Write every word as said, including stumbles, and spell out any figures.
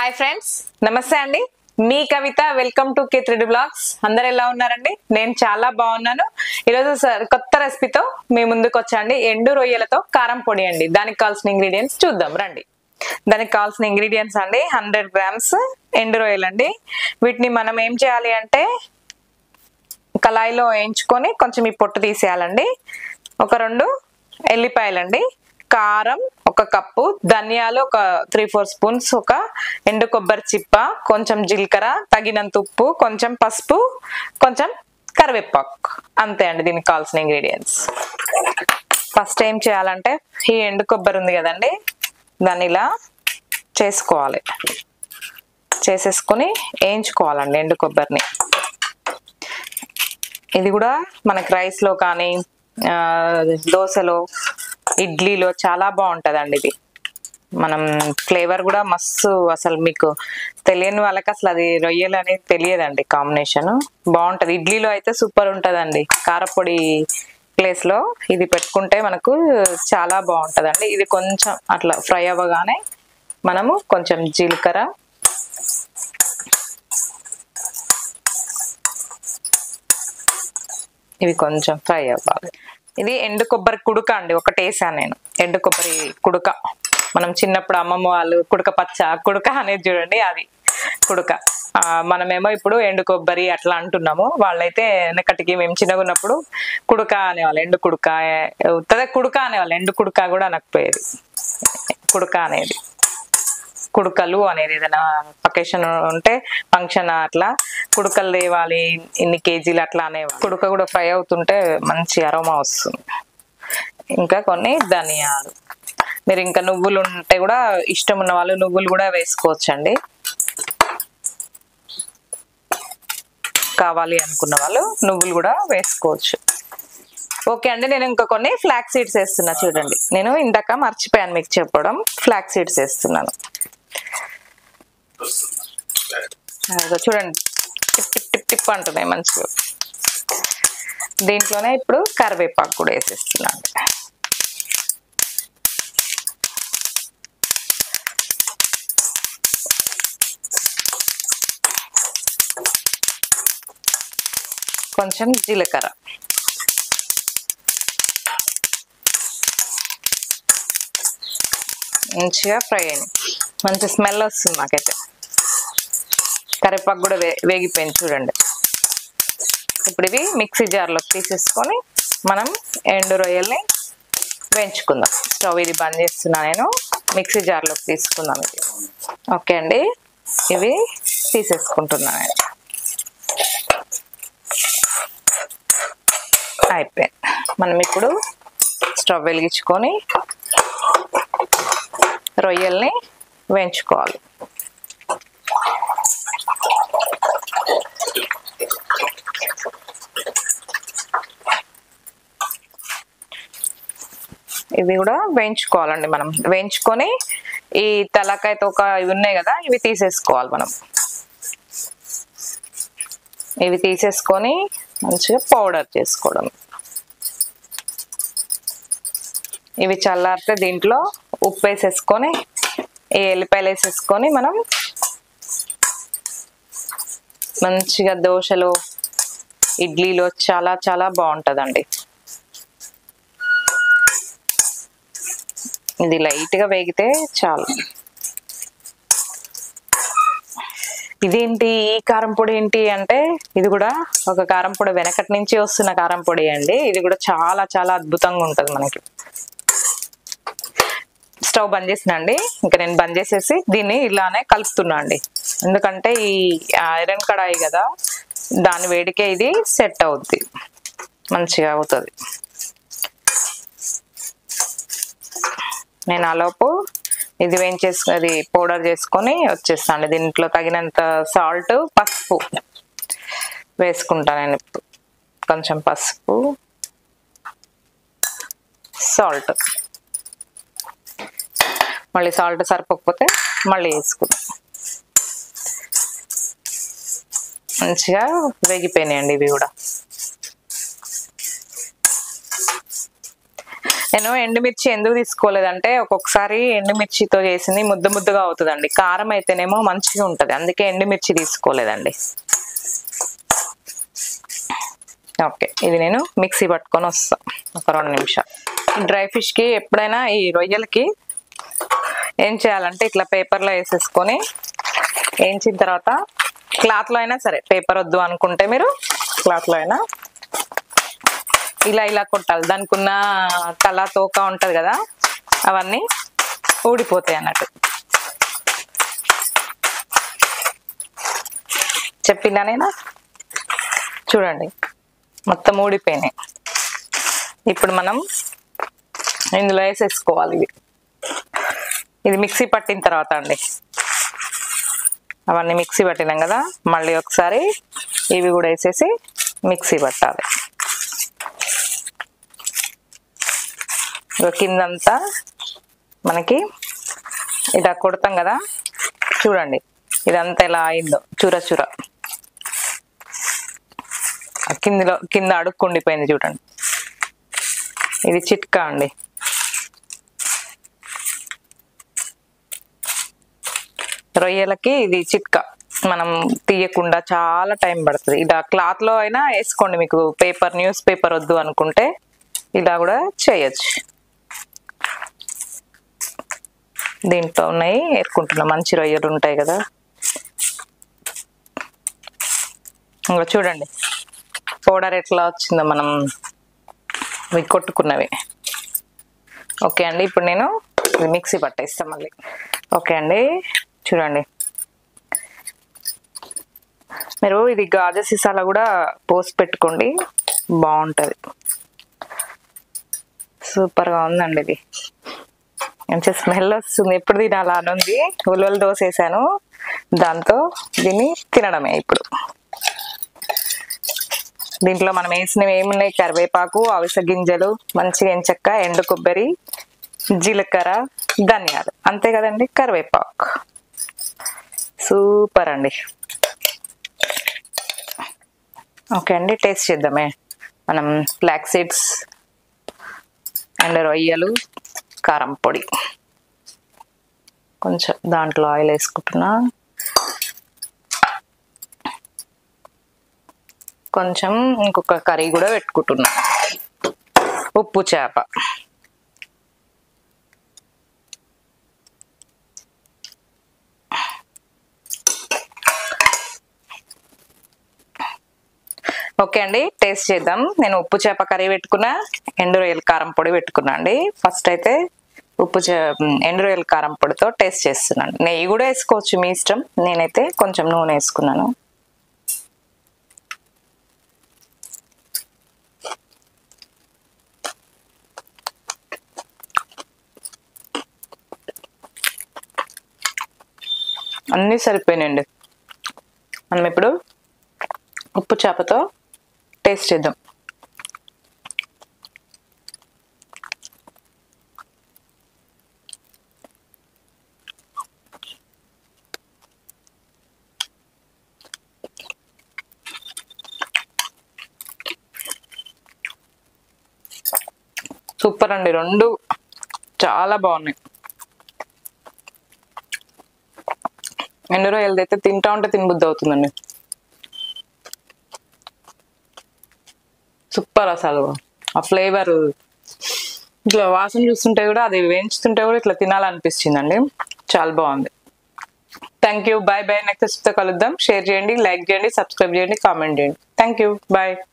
Hi friends, నమస్తే అండి. మీ Kavitha. Welcome to K three D blogs. అందరు ఎలా ఉన్నారండి? నేను చాలా బాగున్నాను. ఈరోజు కొత్త రెసిపీతో మీ ముందుకు వచ్చాండి. ఎండు రొయ్యలతో కారం పొడి అండి. దానికి కావాల్సిన ఇంగ్రీడియంట్స్ చూద్దాం రండి. దానికి కావాల్సిన ఇంగ్రీడియంట్స్ అండి హండ్రెడ్ గ్రామ్స్ ఎండు రొయ్యలు అండి. వీటిని మనం ఏం చేయాలి అంటే కళాయిలో వేయించుకొని కొంచెం ఈ పొట్టు తీసేయాలండి. ఒక రెండు ఎల్లిపాయలండి, కారం ఒక కప్పు, ధనియాలు ఒక త్రీ ఫోర్ స్పూన్స్, ఒక ఎండు కొబ్బరి చిప్ప, కొంచెం జీలకర్ర, తగినంత ఉప్పు, కొంచెం పసుపు, కొంచెం కరివేపాకు. అంతే అండి దీనికి కావాల్సిన ఇంగ్రీడియంట్స్. ఫస్ట్ ఏం చేయాలంటే ఈ ఎండు కొబ్బరి ఉంది కదండి, దాన్ని ఇలా చేసుకోవాలి. చేసేసుకొని వేయించుకోవాలండి ఎండు కొబ్బరిని. ఇది కూడా మనకి రైస్లో కానీ దోశలో, ఇడ్లీలో చాలా బాగుంటుందండి. ఇది మనం ఫ్లేవర్ కూడా మస్తు, అసలు మీకు తెలియని వాళ్ళకి అసలు అది రొయ్యలు అనేది తెలియదండి. కాంబినేషన్ బాగుంటుంది. ఇడ్లీలో అయితే సూపర్ ఉంటుందండి. కారపొడి ప్లేస్లో ఇది పెట్టుకుంటే మనకు చాలా బాగుంటుందండి. ఇది కొంచెం అట్లా ఫ్రై అవ్వగానే మనము కొంచెం జీలకర్ర, ఇవి కొంచెం ఫ్రై అవ్వాలి. ఇది ఎండు కొబ్బరి కుడుక అండి, ఒకటి వేసాను నేను. ఎండు కొబ్బరి కుడుక, మనం చిన్నప్పుడు అమ్మమ్మ వాళ్ళు కుడుక పచ్చ కుడుక అనేది చూడండి, అది కుడుక. మనమేమో ఇప్పుడు ఎండు కొబ్బరి అట్లా అంటున్నాము. వాళ్ళైతే వెనకటికి మేము చిన్నగా ఉన్నప్పుడు కుడుక అనేవాళ్ళు. ఎండు కుడుక ఉత్తదే కుడుక అనేవాళ్ళు. ఎండు కుడుక కూడా అనకపోయేది, కుడుక అనేది. కుడుకలు అనేది ఏదైనా అకేషన్ ఉంటే ఫంక్షన్ అట్లా కుడుకలు తేవాలి ఇన్ని కేజీలు అట్లా అనేవాళ్ళు. కుడుక కూడా ఫ్రై అవుతుంటే మంచి అరోమా వస్తుంది. ఇంకా కొన్ని ధనియాలు, మీరు ఇంకా నువ్వులు ఉంటే కూడా ఇష్టం ఉన్న వాళ్ళు నువ్వులు కూడా వేసుకోవచ్చండి. కావాలి అనుకున్న వాళ్ళు నువ్వులు కూడా వేసుకోవచ్చు. ఓకే అండి, నేను ఇంకా కొన్ని ఫ్లాక్ సీడ్స్ వేస్తున్నా. చూడండి, నేను ఇందాక మర్చిపోయాను మీకు చెప్పడం. ఫ్లాక్ సీడ్స్ వేస్తున్నాను. చూడండి, టిప్ టిప్ టిప్ టిప్ అంటున్నాయి మంచిగా. దీంట్లోనే ఇప్పుడు కరివేపాకు కూడా వేసేస్తున్నాను. కొంచెం జీలకర్ర, మంచిగా ఫ్రై అయింది. మంచి స్మెల్ వస్తుంది నాకైతే. కరివేపాకు కూడా వే వేగిపోయింది చూడండి. ఇప్పుడు ఇవి మిక్సీ జార్లోకి తీసేసుకొని మనం ఎండు రొయ్యల్ని వేయించుకుందాం. స్టవ్ ఇది బంద్ చేస్తున్నా నేను. మిక్సీ జార్లోకి తీసుకుందాం ఇది. ఓకే అండి, ఇవి తీసేసుకుంటున్నా నేను. అయిపోయింది. మనం ఇప్పుడు స్టవ్ వెలిగించుకొని రొయ్యల్ని వేయించుకోవాలి. ఇవి కూడా వేయించుకోవాలండి. మనం వేయించుకొని ఈ తలకాయ తోక ఇవి ఉన్నాయి కదా, ఇవి తీసేసుకోవాలి. మనం ఇవి తీసేసుకొని మంచిగా పౌడర్ చేసుకోవడం. ఇవి చల్లారితే దీంట్లో ఉప్పు వేసేసుకొని ఈ ఎల్లిపాయలు వేసేసుకొని మనం మంచిగా దోశలో, ఇడ్లీలో చాలా చాలా బాగుంటుందండి. ఇది లైట్గా వేగితే చాలు. ఇదేంటి ఈ కారం పొడి ఏంటి అంటే, ఇది కూడా ఒక కారం పొడి, వెనకటి నుంచి వస్తున్న కారం పొడి అండి. ఇది కూడా చాలా చాలా అద్భుతంగా ఉంటుంది మనకి. స్టవ్ బంద్ చేసినండి. ఇంకా నేను బంద్ చేసేసి దీన్ని ఇలానే కలుపుతున్నా అండి. ఎందుకంటే ఈ ఐరన్ కడాయి కదా, దాని వేడికే ఇది సెట్ అవుద్ది, మంచిగా అవుతుంది. నేను ఆలోపు ఇది వేయించేసు అది పౌడర్ చేసుకొని వచ్చేస్తాను. దీంట్లో తగినంత సాల్ట్, పసుపు వేసుకుంటాను నేను. ఇప్పుడు కొంచెం పసుపు, సాల్ట్, మళ్ళీ సాల్ట్ సరిపోకపోతే మళ్ళీ వేసుకుంటాం. మంచిగా వేగిపోయినాయండి ఇవి కూడా. నేను ఎండుమిర్చి ఎందుకు తీసుకోలేదంటే ఒక్కొక్కసారి ఎండుమిర్చితో చేసింది ముద్ద ముద్దగా అవుతుందండి, కారం అయితేనేమో మంచిగా ఉంటుంది, అందుకే ఎండుమిర్చి తీసుకోలేదండి. ఓకే, ఇది నేను మిక్సీ పట్టుకొని వస్తా ఒక రెండు నిమిషాలు. డ్రై ఫిష్కి ఎప్పుడైనా ఈ రొయ్యలకి ఏం చేయాలంటే ఇట్లా పేపర్లో వేసేసుకొని వేయించిన తర్వాత క్లాత్లో అయినా సరే, పేపర్ వద్దు అనుకుంటే మీరు క్లాత్లో అయినా ఇలా ఇలా కొట్టాలి. దానికి ఉన్న తల తోక ఉంటుంది కదా, అవన్నీ ఊడిపోతాయి అన్నట్టు. చెప్పిందా నేను? చూడండి మొత్తం ఊడిపోయినాయి. ఇప్పుడు మనం ఇందులో వేసేసుకోవాలి. ఇది ఇది మిక్సీ పట్టిన తర్వాత అండి, అవన్నీ మిక్సీ పట్టినాం కదా, మళ్ళీ ఒకసారి ఇవి కూడా వేసేసి మిక్సీ పట్టాలి. కిందంతా మనకి ఇలా కొడతాం కదా, చూడండి ఇదంతా ఎలా అయిందో చూర చూర, కిందలో కింద అడుక్కుండిపోయింది చూడండి. ఇది చిట్కా అండి. రొయ్యలకి ఇది చిట్కా, మనం తీయకుండా చాలా టైం పడుతుంది. ఇలా క్లాత్ లో అయినా వేసుకోండి, మీకు పేపర్ న్యూస్ పేపర్ వద్దు అనుకుంటే ఇలా కూడా చేయొచ్చు. దీంట్లో ఉన్నాయి ఏరుకుంటున్నా, మంచి రొయ్యలు ఉంటాయి కదా. ఇంకా చూడండి పౌడర్ ఎట్లా వచ్చిందో మనం ఇవి కొట్టుకున్నవి. ఓకే అండి, ఇప్పుడు నేను మిక్సీ పట్టేస్తాను మళ్ళీ. ఓకే అండి, చూడండి మీరు ఇది గాజు సీసాలో కూడా పోసి పెట్టుకోండి, బాగుంటుంది. సూపర్గా ఉందండి, ఇది మంచి స్మెల్ వస్తుంది. ఎప్పుడు తినాలా అని ఉంది. ఉలవలు దోశ వేసాను, దాంతో దీన్ని తినడమే. ఇప్పుడు దీంట్లో మనం వేసినవి ఏమున్నాయి, కరివేపాకు, అవిసె గింజలు, మంచిగా ఎంచక్క, ఎండు కొబ్బరి, జీలకర్ర, ధనియాలు, అంతే కదండి, కరివేపాకు. సూపర్ అండి. ఓకే అండి, టేస్ట్ చేద్దామే. మనం ఫ్లాక్ సీడ్స్ అండ్ రొయ్యలు, కారం పొడి, కొంచెం దాంట్లో ఆయిల్ వేసుకుంటున్నా, కొంచెం ఇంకొక కర్రీ కూడా పెట్టుకుంటున్నా, ఉప్పు చేప. ఓకే అండి, టేస్ట్ చేద్దాం. నేను ఉప్పు చేప కర్రీ పెట్టుకున్నా, ఎండు రొయ్యల కారం పొడి పెట్టుకున్నా అండి. ఫస్ట్ అయితే ఉప్పు చే ఎండు రొయ్యల కారం పొడితో టేస్ట్ చేస్తున్నాను. నెయ్యి కూడా వేసుకోవచ్చు, మీ ఇష్టం. నేనైతే కొంచెం నూనె వేసుకున్నాను. అన్నీ సరిపోయినాయండి. మనం ఇప్పుడు ఉప్పు చేపతో టేస్ట్ చేద్దాం. సూపర్ అండి, రెండు చాలా బాగున్నాయి. ఎండు రొయ్యలది అయితే తింటా ఉంటే తినబుద్ధి అవుతుందండి. సూపర్ అసలు. ఆ ఫ్లేవర్ ఇట్లా వాసన చూస్తుంటే కూడా, అది వేయించుతుంటే కూడా ఇట్లా తినాలనిపిస్తుందండి. చాలా బాగుంది. Thank you, bye bye. Next తో కలుద్దాం. షేర్ చేయండి, లైక్ చేయండి, సబ్స్క్రైబ్ చేయండి, కామెంట్ చేయండి. Thank you, bye.